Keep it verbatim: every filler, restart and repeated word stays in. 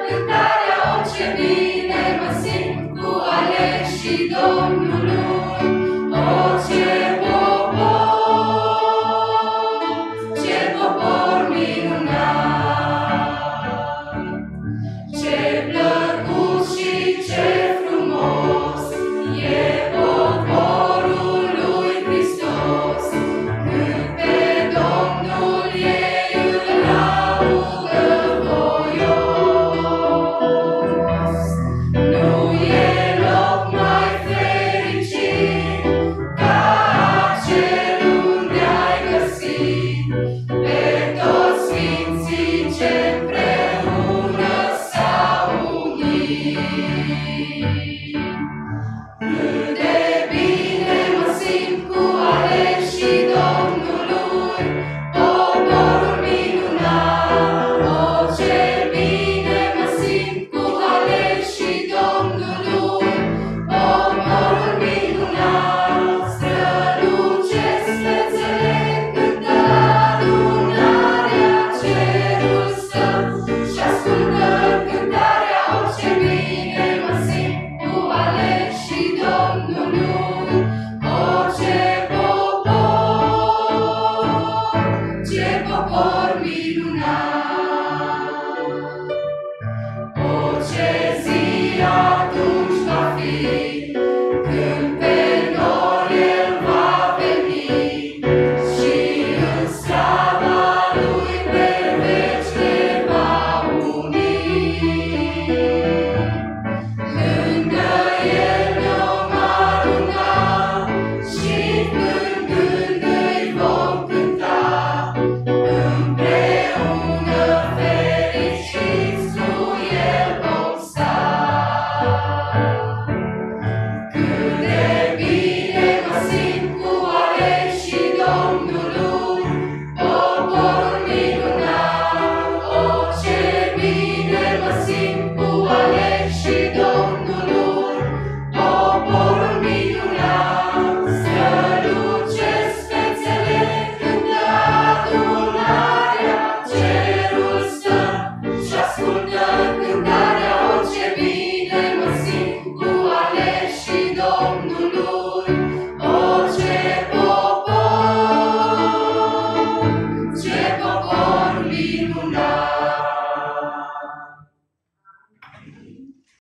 cântarea, o ce bine mă simt cu aleșii Domnului. O, ce popor, ce popor minunat, ce plăcut și ce frumos e poporul lui Hristos. Când pe Domnul ei îl laudă voios, nu e loc mai fericit ca acel unde ai găsit pe toți sfinții ce împreună s-au unit. Cât de bine mă simt cu aleșii Domnului, poporul minunat. O, ce bine mă simt cu aleșii Domnului, poporul minunat. Strălucesc fețele când adunarea cerul stă și ascultă cântarea. O, ce bine mă simt cu aleșii Domnului. O, ce popor, ce popor minunat. O, ce zi atunci va fi, când pe nori El va veni și în slava Lui pe veci ne va uni. Lângă El ne-om arunca și cântând îi vom cânta, împreună fericiți cu El vom sta. Cât de bine mă simt cu aleșii Domnului, poporul minunat. O, ce bine mă simt